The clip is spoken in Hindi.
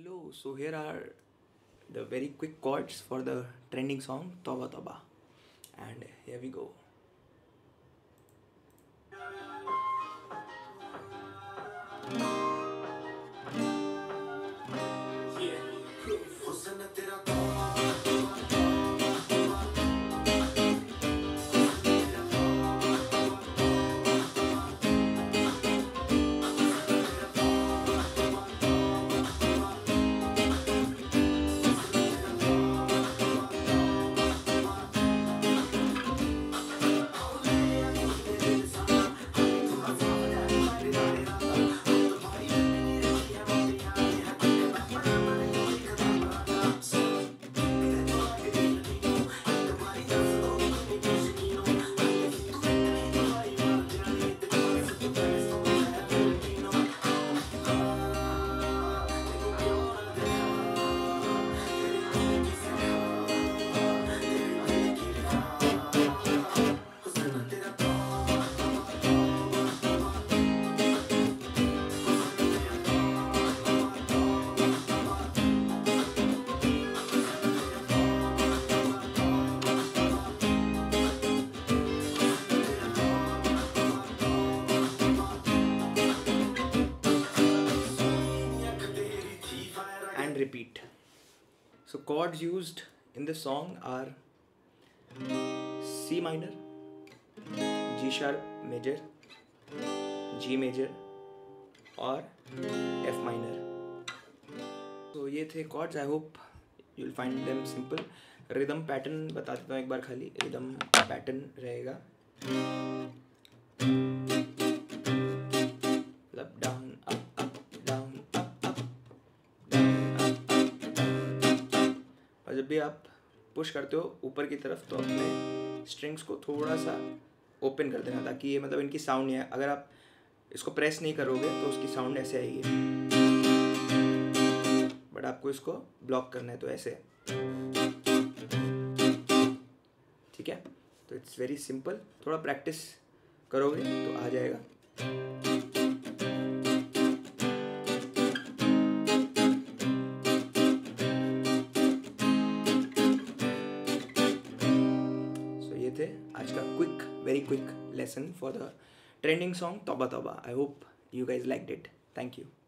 Hello, so here are the very quick chords for the trending song Tauba Tauba, and here we go. And repeat. So chords used in the song are C minor, G sharp major, G major और F minor. तो ये थे chords. I hope you'll find them simple. Rhythm pattern बता देता हूँ एक बार खाली. Rhythm pattern रहेगा मतलब down up up down up up down up up down. और जब भी आप पुश करते हो ऊपर की तरफ तो अपने स्ट्रिंग्स को थोड़ा सा ओपन कर देना ताकि ये मतलब इनकी साउंड नहीं है. अगर आप इसको प्रेस नहीं करोगे तो उसकी साउंड ऐसे आएगी, बट आपको इसको ब्लॉक करना है तो ऐसे. ठीक है, तो इट्स वेरी सिंपल. थोड़ा प्रैक्टिस करोगे तो आ जाएगा. ये थे आज का very quick lesson for the trending song Tauba Tauba. I hope you guys liked it. Thank you.